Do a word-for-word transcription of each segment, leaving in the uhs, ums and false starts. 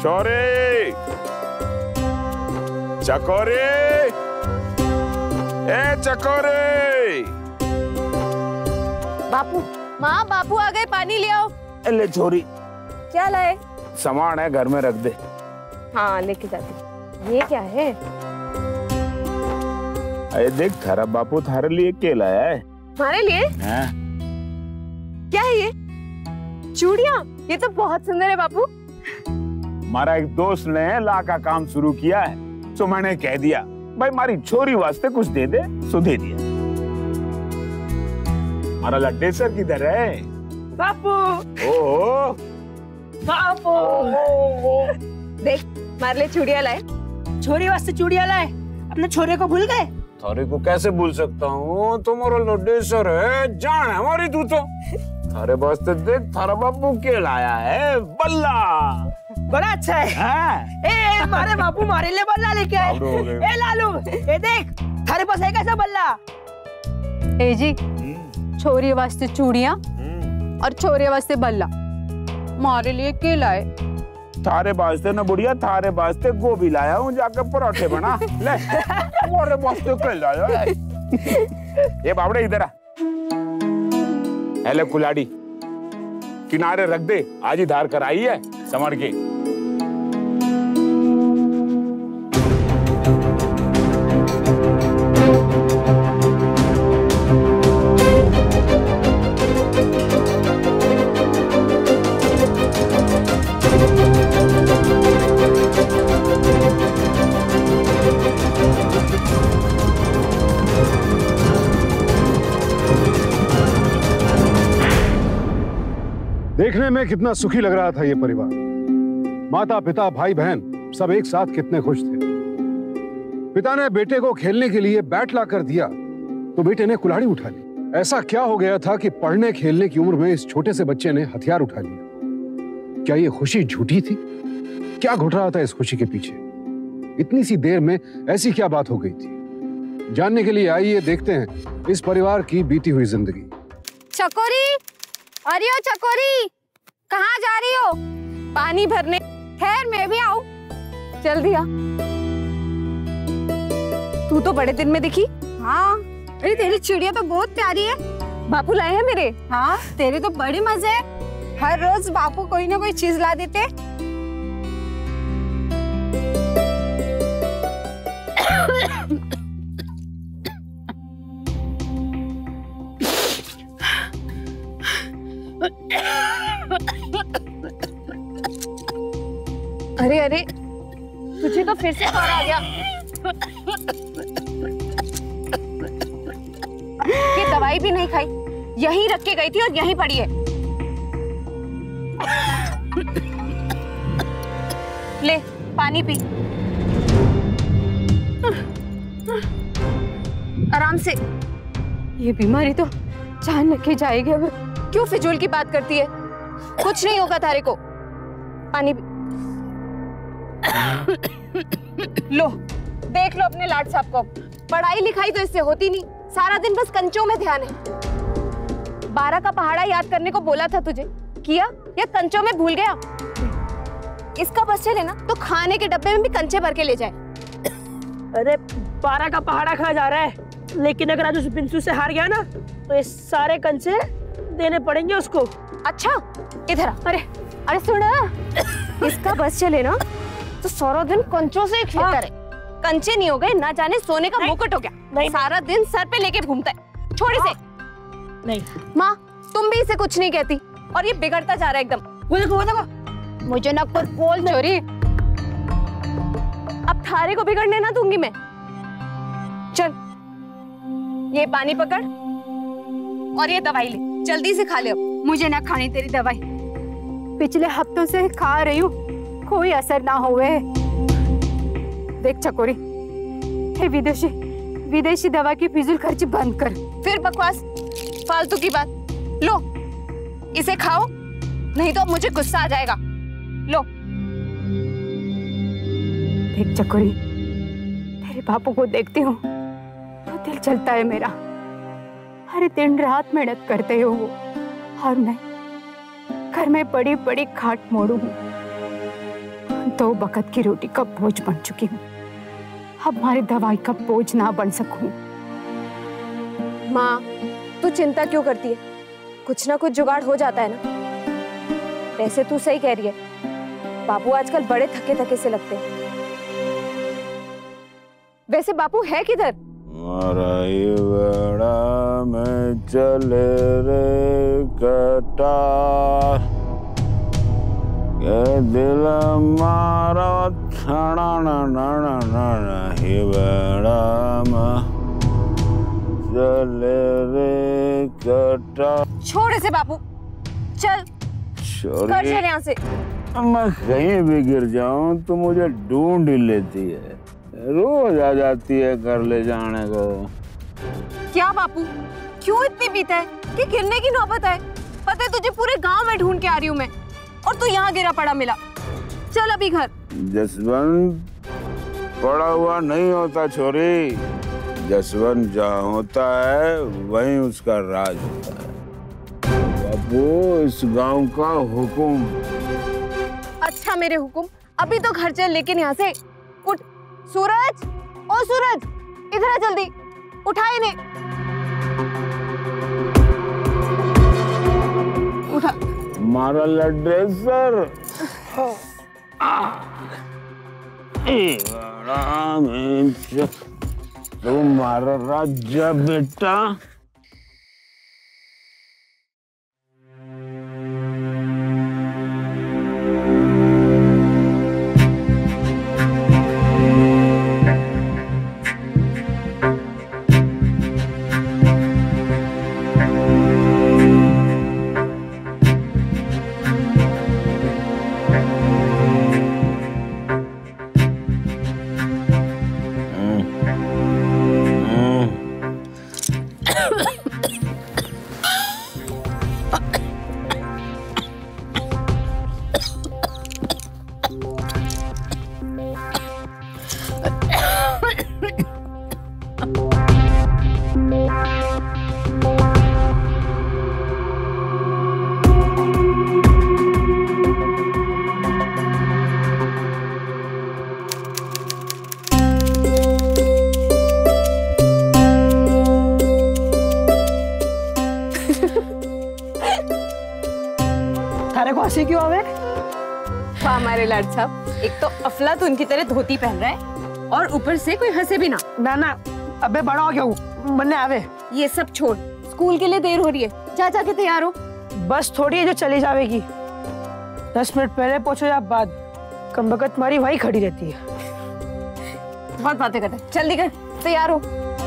छोरे, चकोरे, ए चकोरे। बापू, माँ बापू आ गए, पानी ले आओ। ले छोरी। क्या लाए? सामान है, घर में रख दे। हाँ लेके जाती। ये क्या है? अरे देख, थारा बापू थारे लिए केला है। हमारे लिए? हाँ। क्या है ये? चूड़ियाँ? ये तो बहुत सुंदर है बापू। हमारा एक दोस्त ने ला का काम शुरू किया है, तो मैंने कह दिया भाई हमारी छोरी वास्ते कुछ दे दे, सो दे दिया। हमारा लड्डे सर किधर है? बापू। ओह बापू। देख, हमारे लिए चूड़ियाँ लाए। छोरी वास्ते चूड़ियाँ लाए? अपने छोरे को भूल गए? थारे को कैसे भूल सकता हूँ, तुम्हारा लड्डे सर है, जान है हमारी तू तो। थारे वास्ते देख, थारा बापू के लाया है बल्ला। बड़ा अच्छा है। हाँ? ए, मारे बापू मारे लिए बल्ला लेके आए। ए लालू, ए देख, थारे पास है कैसा बल्ला? ए जी, छोरी वास्ते चूड़ियाँ और छोरे वास्ते बल्ला, हमारे लिए के लाए? थारे वास्ते ना बुढ़िया, थारे वास्ते गोभी लाया हूँ, जाकर पराठे बना ले। तुम्हारे वास्ते के लाया है। ये बावड़े इधर आ। ले कुलाड़ी, किनारे रख दे, आज ही धार कर आई है, समझ के। देखने में कितना सुखी लग रहा था ये परिवार। माता पिता भाई बहन सब एक साथ कितने खुश थे। पिता ने बेटे को खेलने के लिए बैट ला कर दिया तो बेटे ने कुल्हाड़ी उठा ली। ऐसा क्या हो गया था कि पढ़ने खेलने की उम्र में इस छोटे से बच्चे ने हथियार उठा लिया? क्या ये खुशी झूठी थी? क्या घुट रहा था इस खुशी के पीछे? इतनी सी देर में ऐसी क्या बात हो गई थी? जानने के लिए आइए देखते हैं इस परिवार की बीती हुई जिंदगी। चकोरी, अरे ओ चकोरी, कहाँ जा रही हो? पानी भरने। खैर मैं भी आऊं। जल्दी आ। तू तो बड़े दिन में दिखी। हाँ, अरे तेरी चिड़िया तो बहुत प्यारी है। बापू लाए हैं मेरे। हाँ, तेरे तो बड़े मजे हैं। हर रोज बापू कोई ना कोई चीज ला देते। अरे अरे, तुझे तो फिर से बुखार आ गया। ये दवाई भी नहीं खाई, यहीं रख के गई थी और यहीं पड़ी है। ले पानी पी, आराम से। ये बीमारी तो जान लेके जाएगी। अब क्यों फिजूल की बात करती है? कुछ नहीं होगा तारे को। पानी पी। लो देख लो अपने लाड साहब को। पढ़ाई लिखाई तो इससे होती नहीं, सारा दिन बस कंचों में ध्यान है। बारह का पहाड़ा याद करने को बोला था तुझे, किया या कंचों में भूल गया? इसका बस चले ना तो खाने के डब्बे में भी कंचे भर के ले जाए। अरे बारह का पहाड़ा खा जा रहा है, लेकिन अगर आज उस बिंसु से हार गया ना तो ये सारे कंचे देने पड़ेंगे उसको। अच्छा इधर आ। अरे अरे सुन, इसका बस चले ना तो सारा दिन कंचों से खेलता रहे। कंचे नहीं हो गए, ना जाने सोने का मुकुट हो गया। सारा दिन सर पे लेके घूमता है। छोड़ इसे। नहीं माँ, तुम भी इसे कुछ नहीं कहती और ये बिगड़ता जा रहा है एकदम। वो देखो वो देखो, मुझे ना कुछ बोल चोरी। अब थारे को बिगड़ने ना दूंगी मैं। चल ये पानी पकड़ और ये दवाई ले, जल्दी से खा ले। अब मुझे ना खानी तेरी दवाई, पिछले हफ्तों से खा रही हूँ, कोई असर ना हुए। देख चकोरी, ये विदेशी विदेशी दवा की फिजूल खर्ची बंद कर। फिर बकवास, फालतू की बात। लो इसे खाओ, नहीं तो मुझे गुस्सा आ जाएगा। लो। देख चकोरी, तेरे बापू को देखती हूँ तो दिल चलता है मेरा। हर दिन रात मेहनत करते हो वो, और मैं घर में बड़ी बड़ी खाट मोड़ू हूँ। दो वक्त की रोटी का बोझ बन चुकी हूँ, अब हमारी दवाई का बोझ ना बन सकूं। माँ, तू चिंता क्यों करती है? कुछ ना कुछ जुगाड़ हो जाता है ना। वैसे तू सही कह रही है, बापू आजकल बड़े थके थके से लगते हैं। वैसे बापू है किधर? बड़ा में चले रे कटार, ये दिल मारा छाना ना ना ना ना, ही बड़ा में चले रे कटार। छोड़ इसे बापू, चल कर चल यहाँ से। मैं कहीं भी गिर जाऊं तो मुझे ढूंढ ही लेती है, रोज आ जाती है कर ले जाने को। क्या बापू, क्यों इतनी पीता है कि गिरने की नौबत है? पता है तुझे पूरे गांव में ढूंढ के आ रही हूँ मैं, और तू यहाँ गिरा पड़ा मिला। चल अभी घर। जसवंत पड़ा हुआ नहीं होता छोरी, जसवंत जहाँ होता है वहीं उसका राज होता है। बापू, इस गांव का हुक्म। अच्छा मेरे हुक्म, अभी तो घर चल, लेकिन यहाँ से उठ। सूरज, ओ सूरज, इधर आ जल्दी, उठा इन्हें, उठा। मारा लड्डे सर। तुम्हारा राजा बेटा। हंसी क्यों आवे? वाह हमारे लाड साहब, एक तो अफलातून की तरह धोती पहन रहा है और ऊपर से कोई हंसे भी ना। ना ना, अबे बड़ा हो गया हूँ, बनने आवे। ये सब छोड़, स्कूल के लिए देर हो रही है, जा जाके तैयार हो। बस थोड़ी है जो चली जावेगी, दस मिनट पहले पहुंचो या बाद, कमबख्त तुम्हारी वही खड़ी रहती है। बहुत बातें करता है, जल्दी कर, तैयार हो।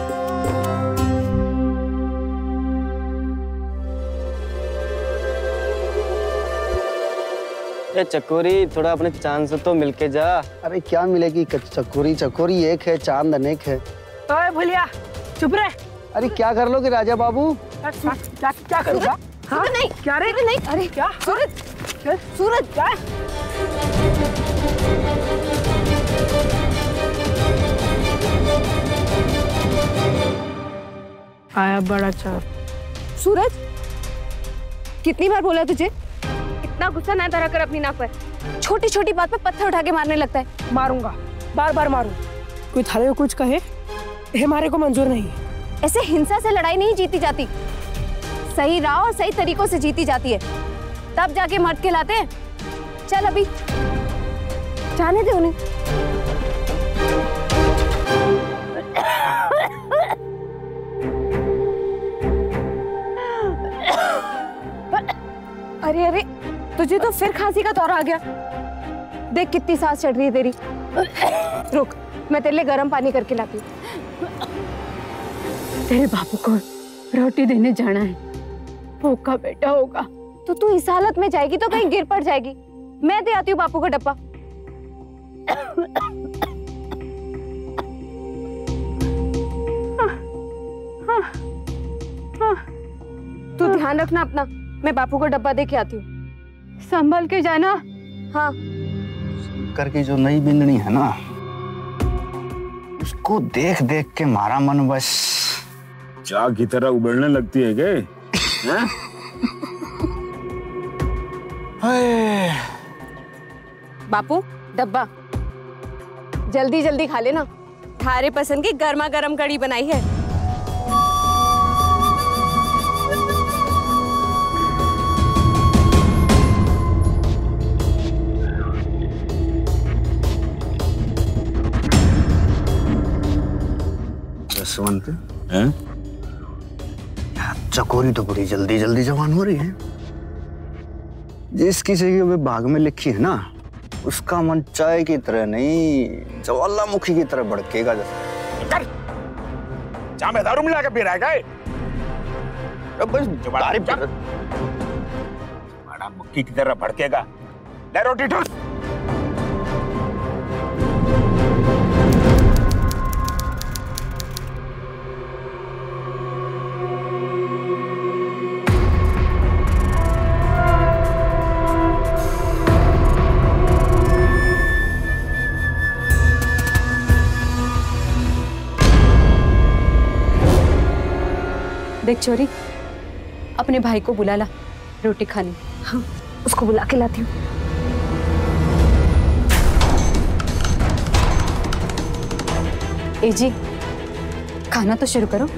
ए चकोरी, थोड़ा अपने चांद से तो मिलके जा। अरे क्या मिलेगी, चकोरी चकोरी एक है, चांद अनेक है। ओए भुलिया, चुप रहे। अरे क्या कर लोगे राजा बाबू? क्या क्या करूँगा? हाँ नहीं, क्या रे? नहीं, अरे क्या? सूरज, सूरज क्या? आया बड़ा चार। सूरज, कितनी बार बोला तुझे, इतना गुस्सा ना धरा कर अपनी नाक पर। छोटी छोटी बात पे पत्थर उठा के मारने लगता है। मारूंगा, बार बार मारूं। कोई थारे को कुछ कहे, हमारे को मंजूर नहीं है। ऐसे हिंसा से लड़ाई नहीं जीती जाती, सही राह और सही तरीकों से जीती जाती है, तब जाके मर्द कहलाते हैं। चल अभी जाने दे उन्हें। अरे अरे, तुझे तो फिर खांसी का दौरा आ गया। देख कितनी सांस चढ़ रही है तेरी। रुक, मैं तेरे लिए गर्म पानी करके लाती हूँ। तेरे बापू को रोटी देने जाना है, भूखा बेटा होगा। तो तू इस हालत में जाएगी तो कहीं गिर पड़ जाएगी। मैं दे आती हूँ बापू का डब्बा। तू ध्यान रखना अपना, मैं बापू को डब्बा दे के आती हूँ। संभल के जाना। हाँ। करके जो नई बिंदनी है ना, उसको देख देख के मारा मन बस चाह की तरह उबलने लगती है क्या? बापू डब्बा जल्दी जल्दी खा लेना, थारे पसंद की गर्मा गर्म कड़ी बनाई है। जसवंत हैं? चकोरी तो बड़ी जल्दी जल्दी जवान हो रही है। जिसकी जगह बाग में लिखी है ना, उसका मन चाय की तरह नहीं ज्वालामुखी की तरह भड़केगा। जैसे चाय में दारू मिला के पी रहा है बस बड़ा मुक्की की तरह भड़केगा। ले रोटी ठूस। देख चोरी, अपने भाई को बुला ला रोटी खाने। हाँ, उसको बुला के लाती हूँ। ए जी, खाना तो शुरू करो।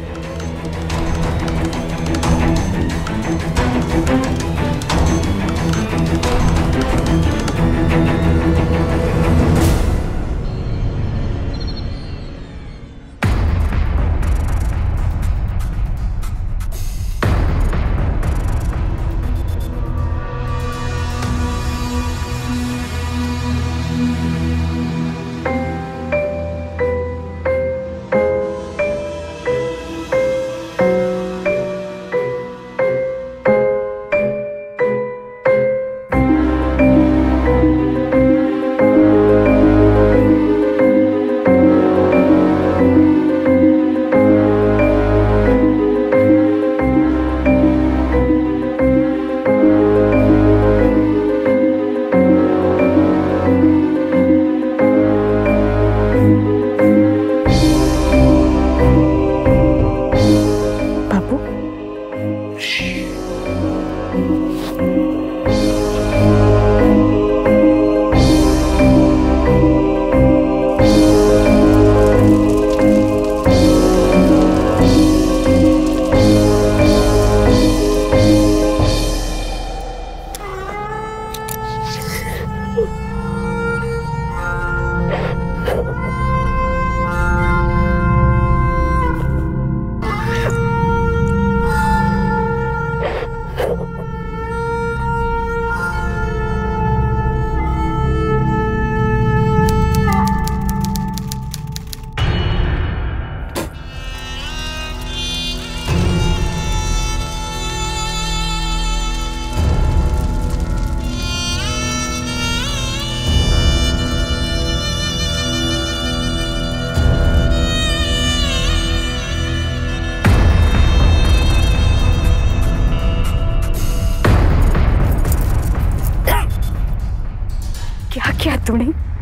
क्या किया तूने?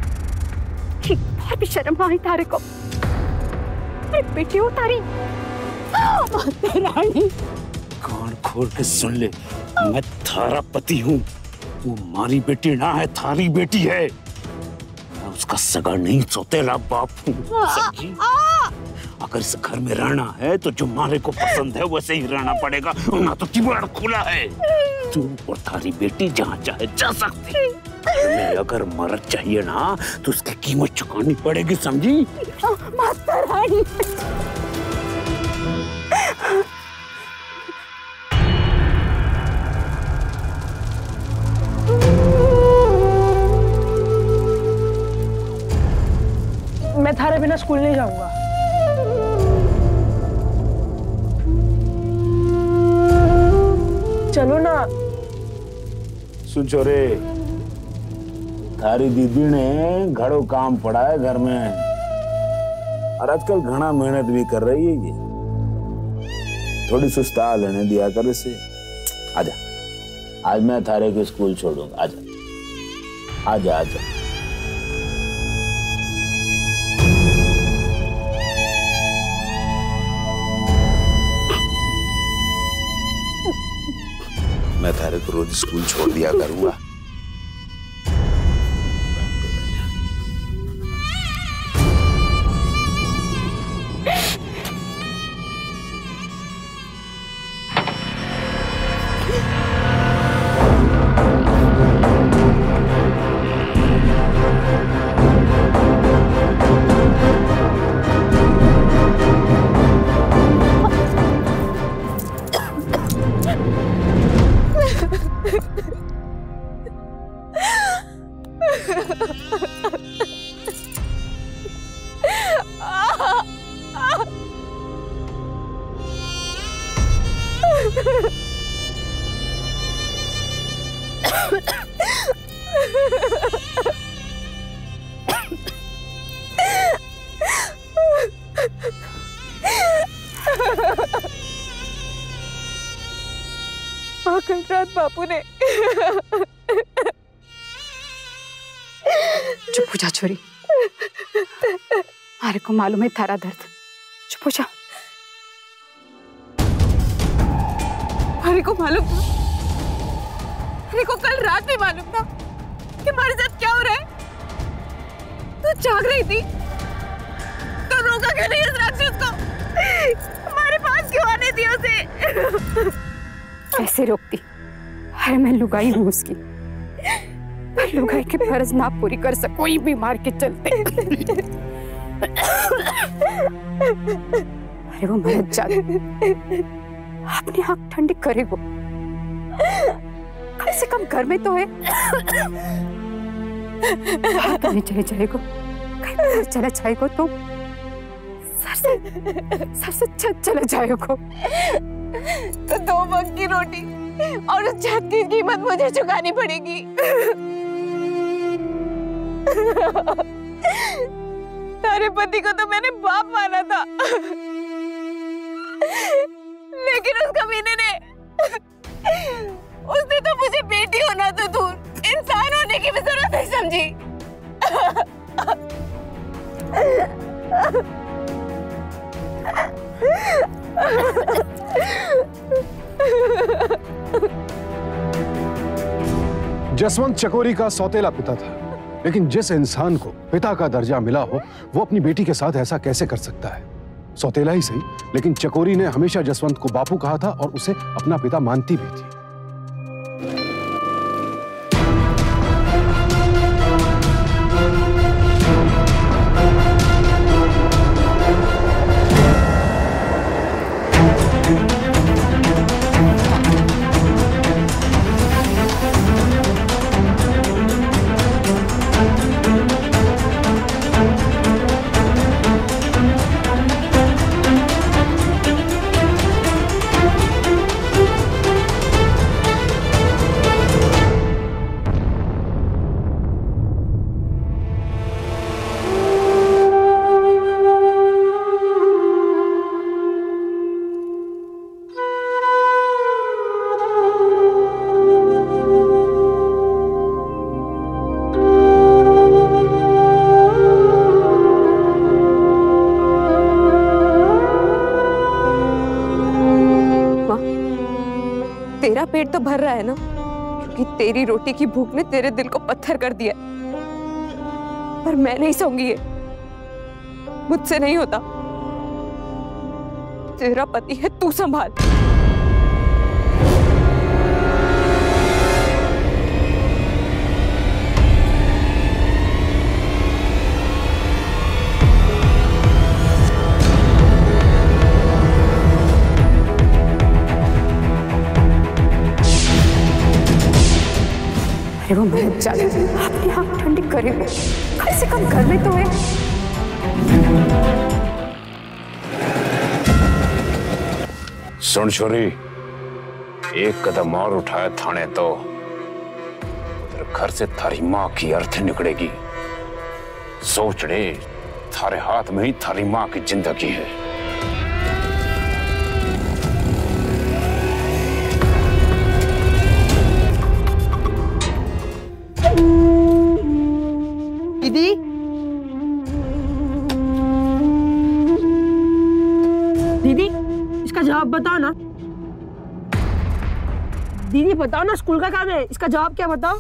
एक बार भी शर्म आई तारे को? अरे बेटी हो तारी रानी। कान खोल के सुन ले, मैं थारा पति हूँ। वो मारी बेटी ना है, थारी बेटी है। मैं उसका सगा नहीं, सौतेला बाप हूँ। समझी? अगर इस घर में रहना है तो जो मारे को पसंद है वैसे ही रहना पड़ेगा, ना तो किवाड़ खुला है। तू और थारी बेटी जहाँ चाहे जा सकती। मैं अगर मर्द चाहिए ना तो उसकी कीमत चुकानी पड़ेगी, समझी? माता रानी। मैं थारे बिना स्कूल नहीं जाऊंगा। चलो ना। सुन छोरे, थारी दीदी ने घड़ो काम पड़ा है घर में, और आजकल घना मेहनत भी कर रही है। ये थोड़ी सुस्ता लेने दिया कर इसे। आजा, आज मैं थारे को स्कूल छोड़ूंगा। आजा आजा आजा। मैं थारे को रोज स्कूल छोड़ दिया करूंगा। बापू ने। चुप हो जा छोरी, मारे को मालूम है थारा दर्द। चुप हो जा। मारे को मालूम था, मारे को कल रात में मालूम था कि हमारे साथ क्या हो रहा है। तू जाग रही थी तो रोका क्यों नहीं उस राक्षस को? हमारे पास क्यों आने दिया उसे? कैसे रोकती? अरे मैं लुगाई हूँ उसकी, पर लुगाई की फर्ज ना पूरी कर सको कोई भी मार के चलते। अरे वो मर जाए, अपनी आंख ठंडी करे वो, कम से कम घर में तो है। कहीं चले जाएगा, कहीं बाहर चला जाएगा तो सर से सर से छत चला जाएगा। तो दो वक्त की रोटी और उस छत की कीमत मुझे चुकानी पड़ेगी। तारे पति को तो मैंने बाप माना था, लेकिन उस कमीने ने उसने तो मुझे बेटी होना तो दूर इंसान होने की भी जरूरत नहीं समझी। जसवंत चकोरी का सौतेला पिता था, लेकिन जिस इंसान को पिता का दर्जा मिला हो वो अपनी बेटी के साथ ऐसा कैसे कर सकता है? सौतेला ही सही, लेकिन चकोरी ने हमेशा जसवंत को बापू कहा था और उसे अपना पिता मानती भी थी। तेरा पेट तो भर रहा है ना, क्योंकि तेरी रोटी की भूख ने तेरे दिल को पत्थर कर दिया। पर मैं नहीं सोऊंगी, ये मुझसे नहीं होता। तेरा पति है, तू संभाल। अरे वो मर जाए, अपनी आंख ठंडी करे वो, कम से कम घर में तो है। सुन छोरी, एक कदम और उठाया थाने तो तेरे घर से थारी माँ की अर्थी निकलेगी। सोच रे, थारे हाथ में ही थारी माँ की जिंदगी है। दीदी, दीदी इसका जवाब बताओ ना। दीदी बताओ ना, स्कूल का काम है, इसका जवाब क्या बताओ।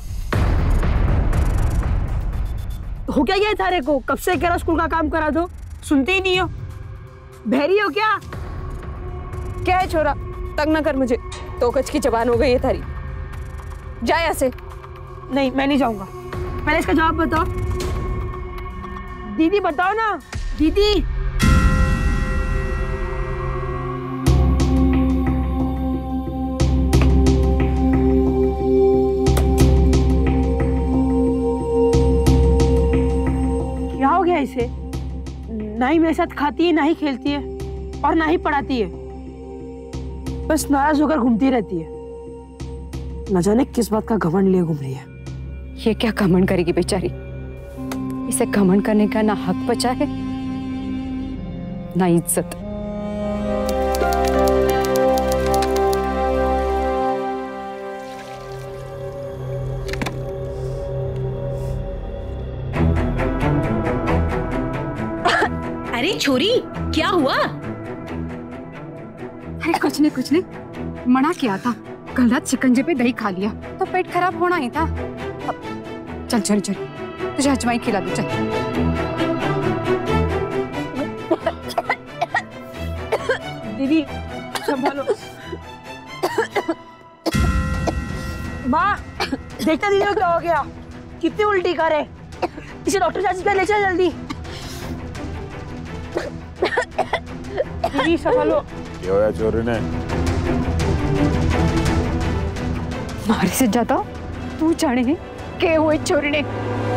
हो क्या गया थारे को? कब से कह रहा स्कूल का काम करा दो, सुनते ही नहीं हो। बहरी हो क्या? क्या है छोरा, तंग ना कर मुझे। तो कच की जबान हो गई है थारी, जा यहाँ से। नहीं, मैं नहीं जाऊंगा। पहले इसका जवाब बताओ। दीदी बताओ ना, दीदी। क्या हो गया इसे? ना ही मेरे साथ खाती है, ना ही खेलती है और ना ही पढ़ाती है, बस नाराज होकर घूमती रहती है। न जाने किस बात का घमंड लिए घूम रही है। ये क्या घमंड करेगी बेचारी? इसे घमंड करने का ना हक बचा है ना इज्जत। अरे छोरी, क्या हुआ? अरे कुछ नहीं कुछ नहीं, मना किया था। कल रात शिकंजे पे दही खा लिया तो पेट खराब होना ही था। अब चल चल चल, तुझे अजवाइन खिला दूं, चल। दीदी संभालो। माँ देखता दीदी को क्या हो गया, कितनी उल्टी करे। इसे डॉक्टर चाची के ले चल जल्दी। दीदी संभालो। क्या होया चोरी ने? मारे से ज्यादा तू जाने के हुए चोरी ने।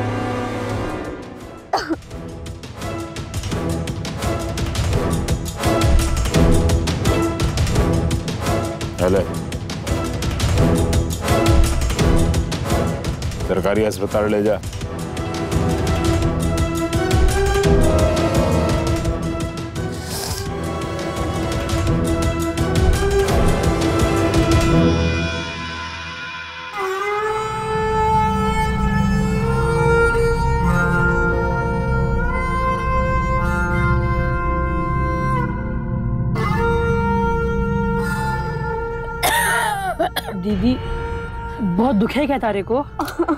हेले, सरकारी अस्पताल ले जा। दीदी बहुत दुख है क्या तारे को?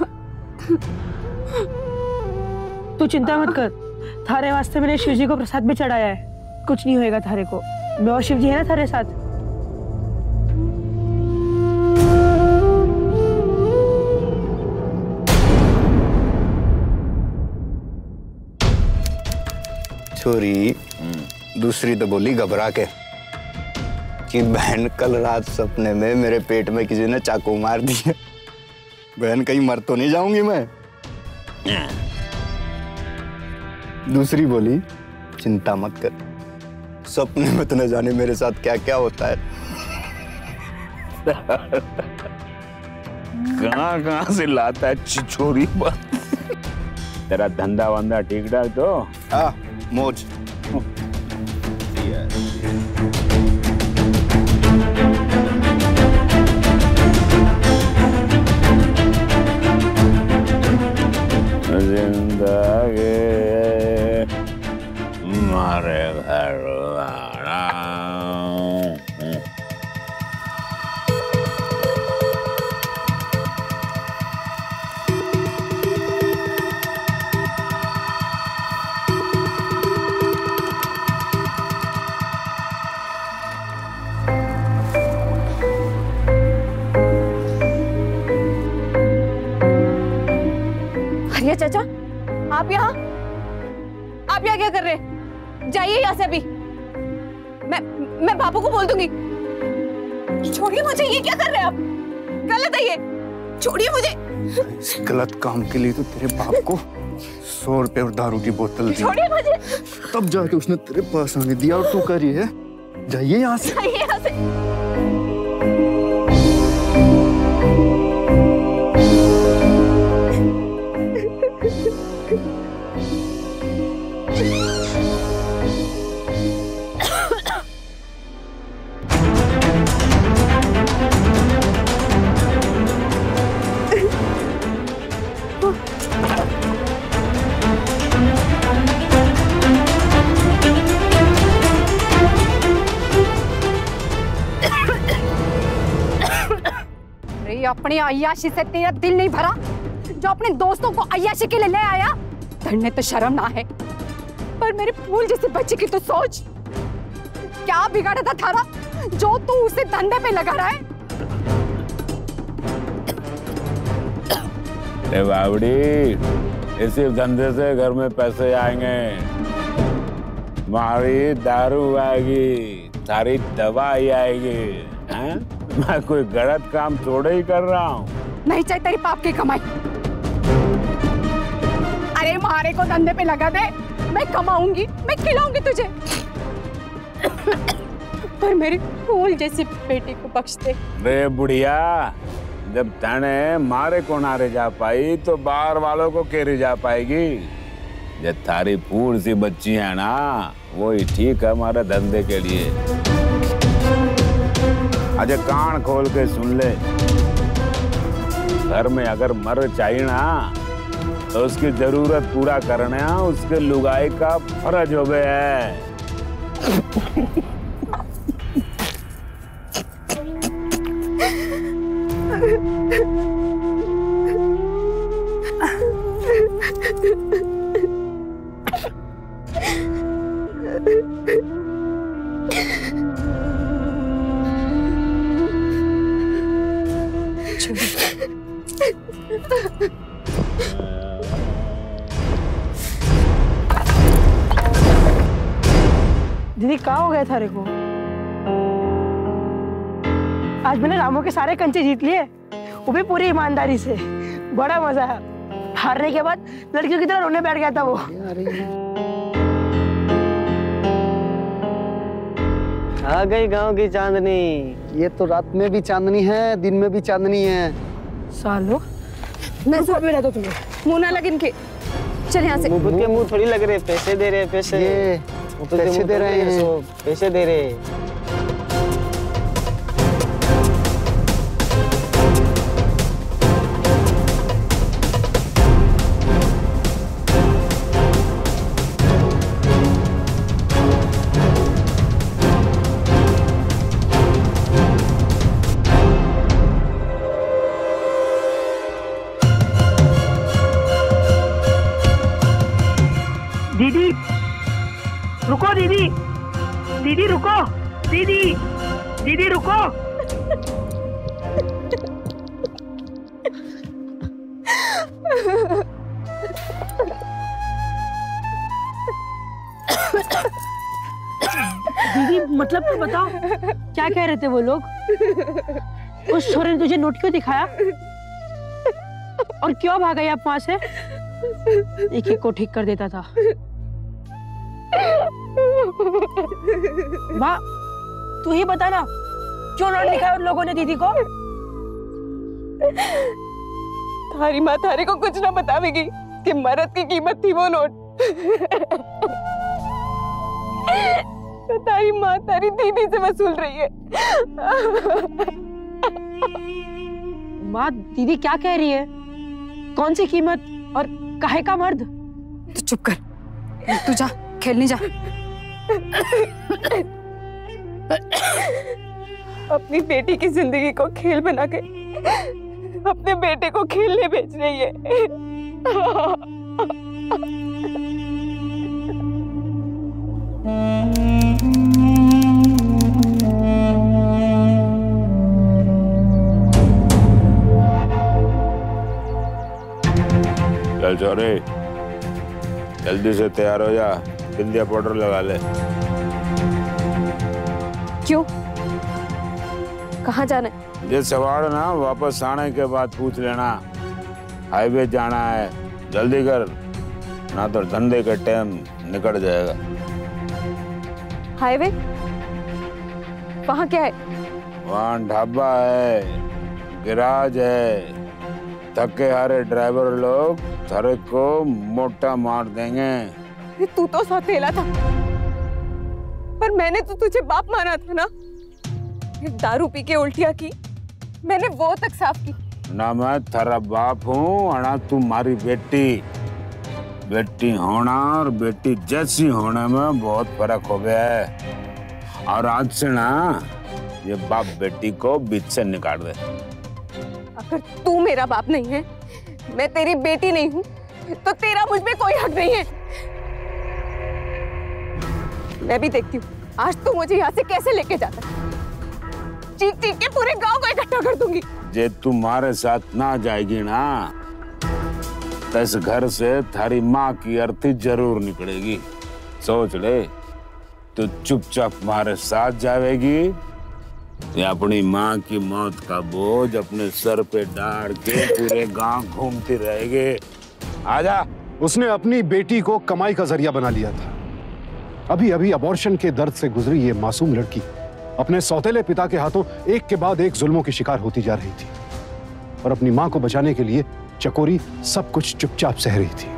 तू चिंता मत कर, थारे वास्ते मैंने शिव जी को प्रसाद भी चढ़ाया है। कुछ नहीं होएगा थारे को, मैं और शिव जी है ना थारे साथ। छोरी दूसरी तो बोली घबरा के कि बहन कल रात सपने में मेरे पेट में किसी ने चाकू मार दिया। बहन कहीं मर तो नहीं जाऊंगी मैं। दूसरी बोली चिंता मत कर, सपने में तो न जाने मेरे साथ क्या क्या होता है। कहाँ कहाँ से लाता है छिछोरी बात। तेरा धंधा वंधा ठीक ठाक तो? हाँ मौज। जिंदगी मारे घर वाला। अरे चाचा, आप यहाँ आप यहाँ क्या कर रहे हैं? जाइए यहाँ से अभी। मैं मैं बापू को बोल दूंगी। छोड़िए मुझे, ये क्या कर रहे हैं आप? गलत है ये, छोड़िए मुझे। इस गलत काम के लिए तो तेरे बाप को सौ रुपए और दारू की बोतल दी। छोड़िए मुझे। तब जाके उसने तेरे पास आने दिया और तू करी है। जाइए यहाँ से। जाइए यहाँ से। अपनी अय्याशी से तेरा दिल नहीं भरा जो अपने दोस्तों को अय्याशी के लिए ले आया? धरने तो शर्म ना है, पर मेरे फूल जैसे बच्चे की तो सोच। क्या बिगाड़ा था थारा जो तू उसे धंधे पे लगा रहा है? ए बावड़ी, इसी धंधे से घर में पैसे आएंगे, हमारी दारू आएगी, सारी दवाई आएगी। हैं? मैं कोई गलत काम थोड़े ही कर रहा हूँ। नहीं चाहिए तेरी पाप की कमाई। अरे मारे को धंधे पे लगा दे, मैं कमाऊंगी, मैं खिलाऊंगी तुझे। पर मेरी फूल जैसी बेटी को बख्श दे। रे बुढ़िया, जब तने मारे को ना रे जा पाई तो बाहर वालों को केरी जा पाएगी। जब थारी फूल सी बच्ची है ना, वही ठीक है हमारे धंधे के लिए। अजय कान खोल के सुन ले, घर में अगर मर चाहिए ना तो उसकी जरूरत पूरा करना उसके लुगाई का फर्ज हो गया है। दीदी कहाँ हो गया था रे को? आज मैंने रामू के सारे कंचे जीत लिए, वो भी पूरी ईमानदारी से। बड़ा मजा है। हारने के बाद लड़कियों की तरह रोने बैठ गया था वो। आ गई गांव की चांदनी। ये तो रात में भी चांदनी है, दिन में भी चांदनी है। सालो मैं सुबह में रहता तुम्हें मुंह ना लग इनके। चल यहाँ से। मुंह के मुंह थोड़ी लग रहे, पैसे दे रहे पैसे। ये पैसे दे रहे हैं, पैसे दे रहे। दीदी रुको, दीदी दीदी रुको, दीदी दीदी रुको। दीदी मतलब तो बताओ क्या कह रहे थे वो लोग? उस छोरे ने तुझे नोट क्यों दिखाया और क्यों भागा आप वहां से? एक एक को ठीक कर देता था। वाह, तू ही बता ना क्यों नोट दिखाया उन लोगों ने दीदी को? थारी माँ थारे को कुछ ना बतावेगी कि मर्द की कीमत थी वो नोट। तो तारी माँ तारी दीदी से वसूल रही है। माँ दीदी क्या कह रही है? कौन सी कीमत और काहे का मर्द? तू चुप कर, तू जा खेलने जा। अपनी बेटी की जिंदगी को खेल बना के अपने बेटे को खेलने भेज रही है। चल छोरे जल्दी से तैयार हो जा, बिंदिया पाउडर लगा ले। क्यों? कहाँ जाना है? ये सवाल ना वापस आने के बाद पूछ लेना। हाईवे जाना है, जल्दी कर ना तो धंधे का टाइम निकल जाएगा। हाईवे? वहाँ क्या है? वहाँ ढाबा है, गैराज है। थके हारे ड्राइवर लोग थारे को मोटा मार देंगे। तू तो सौतेला था, पर मैंने तो तुझे बाप माना था ना। दारू पी के उल्टियाँ की, मैंने वो तक साफ की। ना मैं थारा बाप हूँ और ना तू मारी बेटी। बेटी होना और बेटी जैसी होने में बहुत फर्क हो गया है। और आज से ना ये बाप बेटी को बीच से निकाल दे। अगर तू मेरा बाप नहीं है, मैं तेरी बेटी नहीं हूँ, तो तेरा मुझ में कोई हक नहीं है। मैं भी देखती हूँ आज तू मुझे यहाँ से कैसे लेके जाता है। चीख चीख के पूरे गांव को इकट्ठा कर दूंगी। जे तुम्हारे साथ ना जाएगी ना तो इस घर से थारी माँ की अर्थी जरूर निकलेगी। सोच ले, तू चुपचाप हमारे साथ जाएगी या अपनी माँ की मौत का बोझ अपने सर पे डाल के पूरे गांव घूमती रहेगी। आजा। उसने अपनी बेटी को कमाई का जरिया बना लिया था। अभी अभी अबॉर्शन के दर्द से गुजरी ये मासूम लड़की अपने सौतेले पिता के हाथों एक के बाद एक जुल्मों की शिकार होती जा रही थी और अपनी मां को बचाने के लिए चकोरी सब कुछ चुपचाप सह रही थी।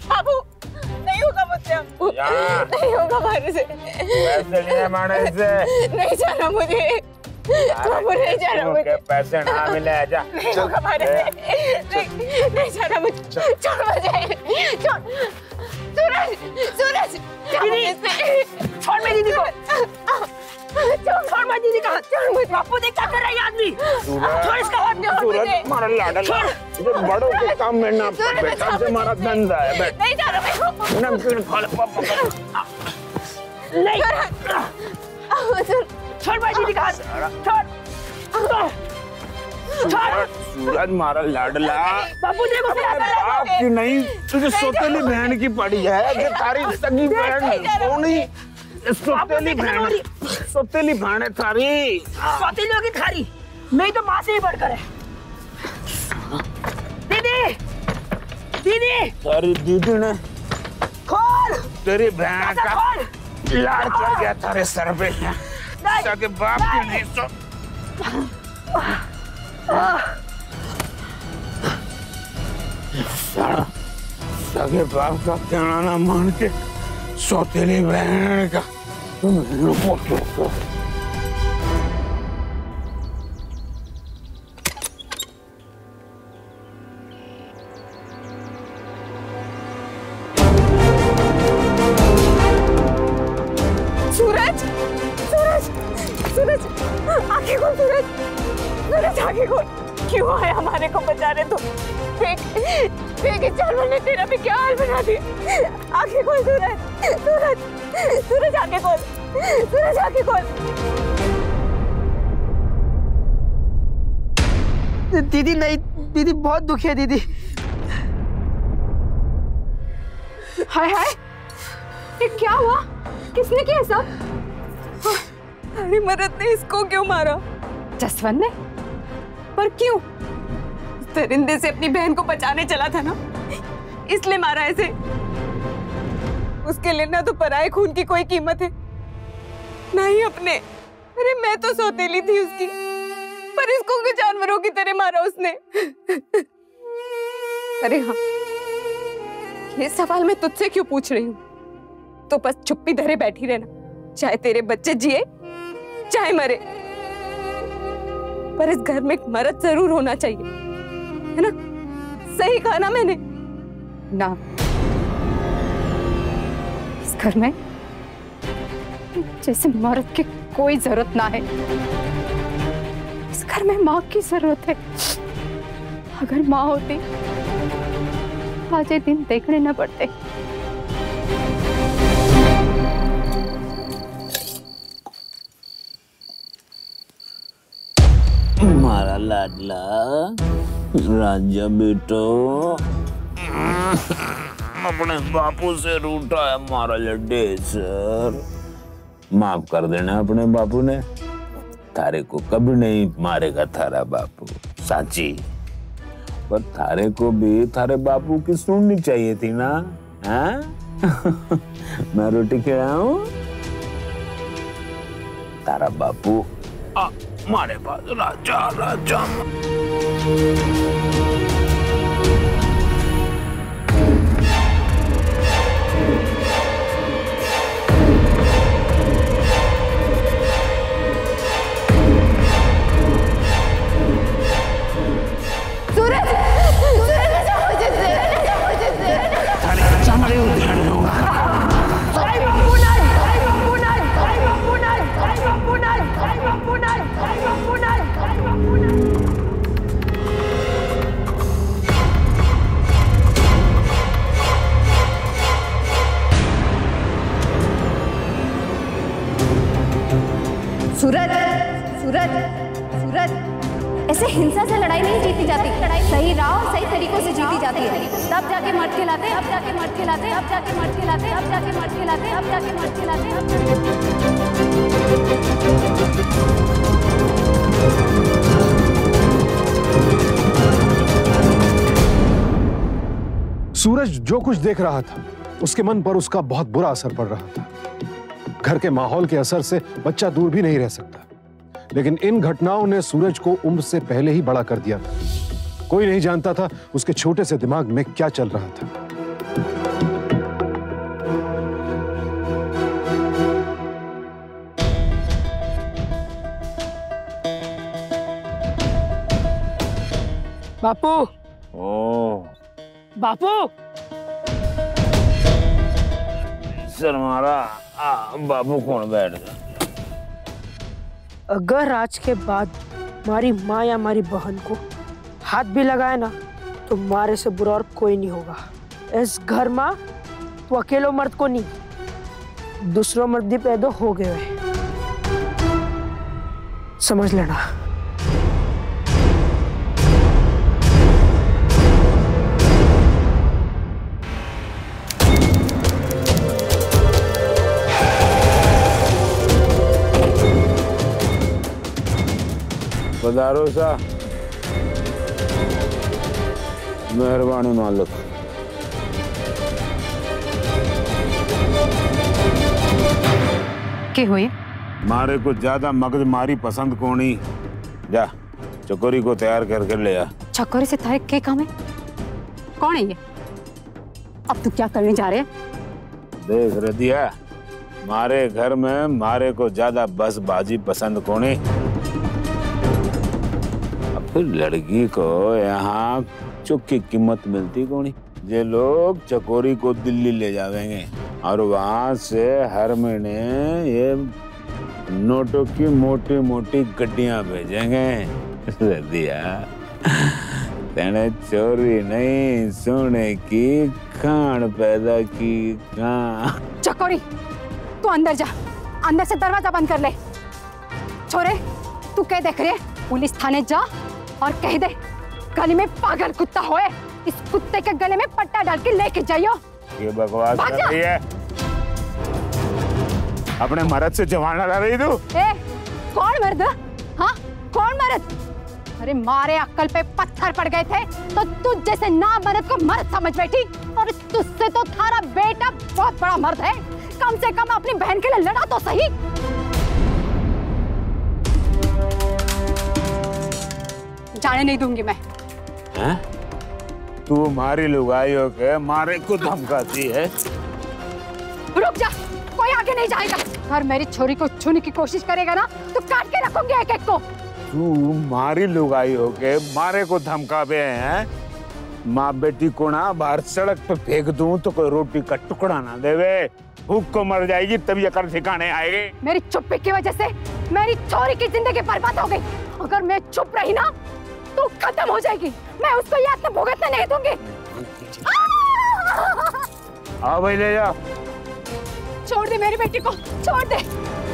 बाबू नहीं होगा मुझसे, नहीं होगा हमारे से। पैसे लिए माने से नहीं जाना मुझे, बाबू नहीं जाना मुझे। पैसे ना मिले आजा। नहीं होगा हमारे से, नहीं नहीं जाना मुझे। छोड़ मुझे, छोड़। सूरज, सूरज दीदी, छोड़ मेरी दीदी को, छोड़ मेरी दीदी का, छोड़ मुझे। बापू देख क्या कर रहा है ये आदमी, छोड़ इसका हाथ, छोड़ मुझे। मारा लाडला, जो बड़ों के काम में ना बेटा से मारा धंधा है। बैठ, नहीं जाना मेरे को, नमकीन खा ले पापा। नहीं, छोड़ मेरी दीदी का हाथ, छोड़, छोड़। सूरज मारा लाडला, बापू देखो क्या कर रहा है। आपकी नहीं, तुझे सोतेली बहन की पड़ी है कि तारी सगी बहन कौन ही? सोतेली बहन, सोतेली बहन है थारी। सोतेली होगी थारी, नहीं तो माँ से ही बढ़कर है। दीदी, दीदी, तारी दीदी ने खोल, तेरी बहन का खोल, लाड़ चढ़ गया तारे सर पे। सगे बाप की नहीं सो सगे बाप का कहना ना मान के सौतेली बहन का तुम रुको। सूरज, सूरज, सूरज, आंखें खोल सूरज, सूरज आंखें खोल। क्यों आए हमारे को बचाने तुम? फेंक, फेंक इस जानवर ने तेरा भी क्या हाल बना दिया। आंखें खोल सूरज, सूरज, सूरज आंखें खोल, सूरज आंखें खोल। दीदी नहीं, दीदी बहुत दुखी है दीदी। हाय हाय, ये क्या हुआ? किसने किया सब? अरे मरद ने इसको क्यों मारा? जसवंत ने? पर क्यों? दरिंदे से अपनी बहन को बचाने चला था ना, इसलिए मारा ऐसे। उसके लिए ना तो पराये खून की कोई कीमत है, ना ही अपने। अरे मैं तो सौतेली थी उसकी, पर इसको भी जानवरों की तरह मारा उसने। अरे हाँ, ये सवाल मैं तुझसे क्यों पूछ रही हूँ? तो बस चुप्पी धरे बैठी रहना, चाहे तेरे बच्चे जिए चाहे मरे, पर इस घर में एक मर्द जरूर होना चाहिए, है ना? सही कहा ना मैंने? ना, इस घर में जैसे मर्द की कोई जरूरत ना है। इस घर में माँ की जरूरत है। अगर माँ होती आज ये दिन देखने न पड़ते। मारा लाडला राजा बेटो अपने बापू से रूठा है मारा लड्डे सर। माफ कर देना अपने बापू ने, थारे को कभी नहीं मारेगा थारा बापू, साची। पर थारे को भी थारे बापू की सुननी चाहिए थी ना, हाँ? मैं रोटी खिलाऊं? तारा बापू आ, मारे पास राजा राजा। सूरज, सूरज बचाओ मुझे से, बचाओ मुझे से। थारे चमड़े उधेड़ दूंगा। सूरज, सूरज, सूरज, ऐसे हिंसा से लड़ाई नहीं जीती जाती। सही राह सही तरीकों से जीती जाती है। तब जाके मर्द खिलाते, अब जाके मर्द खिलाते, अब जाके मर्द खिलाते, अब जाके मर्द खिलाते, अब जाके मर्द खिलाते, अब सूरज जो कुछ देख रहा था उसके मन पर उसका बहुत बुरा असर पड़ रहा था। घर के माहौल के असर से बच्चा दूर भी नहीं रह सकता, लेकिन इन घटनाओं ने सूरज को उम्र से पहले ही बड़ा कर दिया था। कोई नहीं जानता था उसके छोटे से दिमाग में क्या चल रहा था। बापू ओ बापू सर मारा आ, बाबू कौन बैठ गया? अगर आज के बाद हमारी माँ या हमारी बहन को हाथ भी लगाए ना तो मारे से बुरा और कोई नहीं होगा। इस घर में तो अकेलो मर्द को नहीं, दूसरों मर्द भी पैदा हो गए हैं, समझ लेना। पधारो सा। मेहरबानी मालिक। के हुए? मारे को ज्यादा मगज मारी पसंद कोनी। जा चकोरी को तैयार करके ले आ। चकोरी से थारे के काम है? कौन है ये? अब तू क्या करने जा रहे है? देख रदिया, मारे घर में मारे को ज्यादा बस बाजी पसंद कोनी। फिर लड़की को यहाँ चुप की कीमत मिलती कोनी। ये लोग चकोरी को दिल्ली ले जावेंगे और वहां से हर महीने ये नोटों की मोटी मोटी गड्डियां भेजेंगे। दिया तेने चोरी नहीं सोने की खान पैदा की खान। चकोरी तू अंदर जा, अंदर से दरवाजा बंद कर ले। छोरे तू क्या देख रहे? पुलिस थाने जा और कह दे गली में पागल कुत्ता होए, इस कुत्ते के गले में पट्टा डाल के लेके जाइयो। ये बकवास कर रही है। अपने मर्द से जवान लड़ा रही तू? ए, कौन मर्द? हाँ कौन मर्द? अरे मारे अक्कल पे पत्थर पड़ गए थे तो तुझ जैसे ना मर्द को मर्द समझ बैठी, और तुझसे तो थारा बेटा बहुत बड़ा मर्द है। कम से कम अपनी बहन के लिए लड़ा तो सही। जाने नहीं दूंगी मैं। हैं? तू मारी लुगाइयों के मारे को धमकाती है? रुक जा, कोई आगे नहीं जाएगा। अगर मेरी छोरी को छूने की कोशिश करेगा ना तो काट के रखूंगी एक एक को। तू मारी लुगाइयों के मारे को धमकावे हैं? माँ बेटी को ना बाहर सड़क पे फेंक दूं तो कोई रोटी का टुकड़ा ना देवे, भूख को मर जाएगी तभी अकल ठिकाने आएगी। मेरी चुप्पी की वजह से मेरी छोरी की जिंदगी बर्बाद हो गई। अगर मैं चुप रही ना तो खत्म हो जाएगी। मैं उसको याद से भुगतने नहीं दूंगी। आओ भाई ले जा। छोड़ दे मेरी बेटी को, छोड़ दे।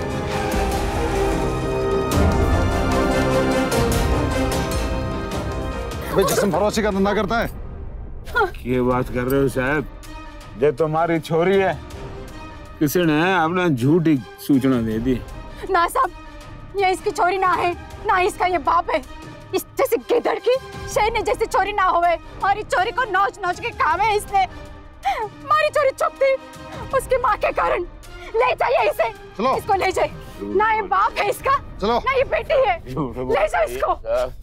भाई जिस्म भरोसे का धंधा करता है। ये बात कर रहे हो साहब? ये तुम्हारी छोरी है, किसी ने अपना झूठी सूचना दे दी। ना साहब, ये इसकी छोरी ना है, ना इसका ये बाप है। इस जैसी गिदड़ की शेरनी जैसी छोरी ना होवे, और इस छोरी को नोच नोच के खावे इसने। हमारी छोरी चुप थी उसकी माँ के कारण। ले जाइए इसे, चलो। इसको ले जाइए। ना ये बाप है इसका, चलो। ना ये बेटी है। ले जाओ इसको।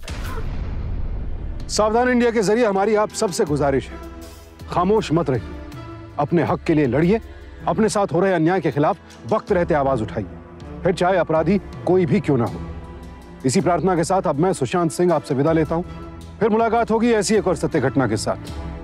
सावधान इंडिया के जरिए हमारी आप सबसे गुजारिश है, खामोश मत रहिए, अपने हक के लिए लड़िए, अपने साथ हो रहे अन्याय के खिलाफ वक्त रहते आवाज उठाइए, फिर चाहे अपराधी कोई भी क्यों ना हो। इसी प्रार्थना के साथ अब मैं सुशांत सिंह आपसे विदा लेता हूं। फिर मुलाकात होगी ऐसी एक और सत्य घटना के साथ।